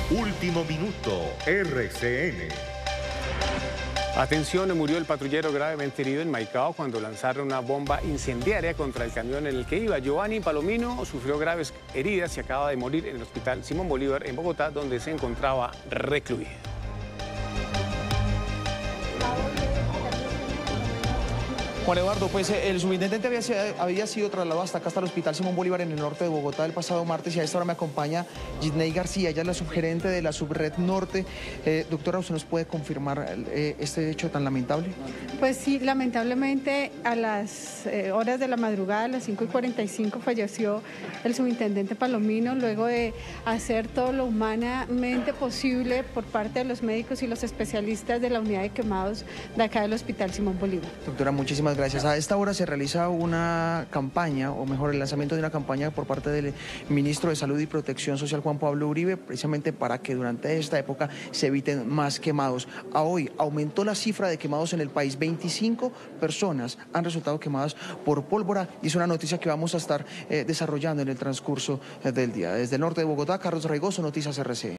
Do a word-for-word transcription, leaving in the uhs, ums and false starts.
Último Minuto, R C N. Atención, murió el patrullero gravemente herido en Maicao cuando lanzaron una bomba incendiaria contra el camión en el que iba. Giovanni Palomino sufrió graves heridas y acaba de morir en el hospital Simón Bolívar en Bogotá, donde se encontraba recluido. Juan Eduardo, pues el subintendente había, había sido trasladado hasta acá, hasta el Hospital Simón Bolívar en el norte de Bogotá el pasado martes, y a esta hora me acompaña Gisney García, ella es la subgerente de la Subred Norte. Eh, doctora, ¿usted nos puede confirmar eh, este hecho tan lamentable? Pues sí, lamentablemente a las eh, horas de la madrugada, a las cinco y cuarenta y cinco, falleció el subintendente Palomino luego de hacer todo lo humanamente posible por parte de los médicos y los especialistas de la unidad de quemados de acá del Hospital Simón Bolívar. Doctora, muchísimas gracias. A esta hora se realiza una campaña, o mejor, el lanzamiento de una campaña por parte del ministro de Salud y Protección Social, Juan Pablo Uribe, precisamente para que durante esta época se eviten más quemados. A hoy aumentó la cifra de quemados en el país. veinticinco personas han resultado quemadas por pólvora y es una noticia que vamos a estar eh, desarrollando en el transcurso eh, del día. Desde el norte de Bogotá, Carlos Raigoso, Noticias R C N.